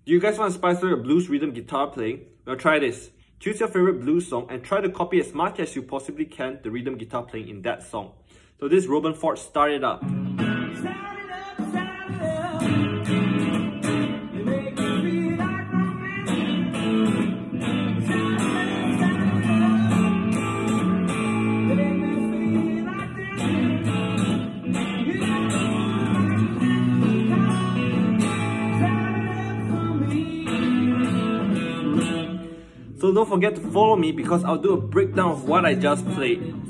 Do you guys want to spice up your blues rhythm guitar playing? Well, try this. Choose your favorite blues song and try to copy as much as you possibly can the rhythm guitar playing in that song. So this is Robin Ford, Start It Up. So don't forget to follow me because I'll do a breakdown of what I just played.